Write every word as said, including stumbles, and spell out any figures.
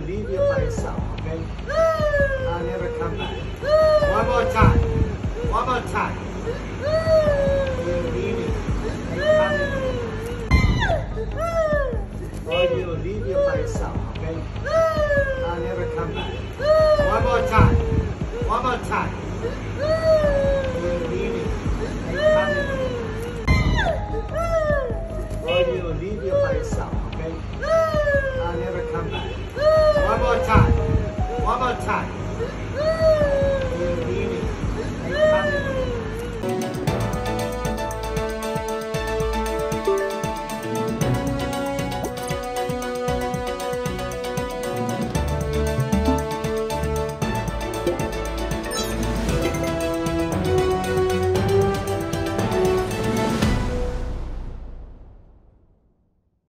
leave you by yourself, okay? I'll never come back. One more time. One more time. You'll leave me and come or you'll leave you by yourself, okay? I'll never come back. One more time. One more time.